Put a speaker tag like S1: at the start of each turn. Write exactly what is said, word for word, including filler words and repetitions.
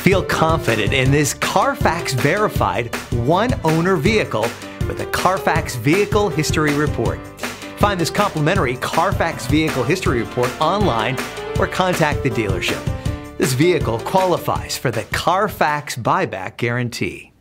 S1: Feel confident in this Carfax verified one-owner vehicle with a Carfax Vehicle History Report. Find this complimentary Carfax Vehicle History Report online or contact the dealership. This vehicle qualifies for the Carfax Buyback Guarantee.